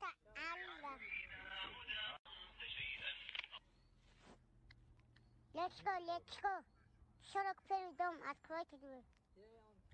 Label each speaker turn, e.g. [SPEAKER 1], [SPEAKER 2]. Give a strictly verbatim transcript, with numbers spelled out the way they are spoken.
[SPEAKER 1] تعالى. Let's go, let's go. Shut up, very dumb. I'd cry to do it.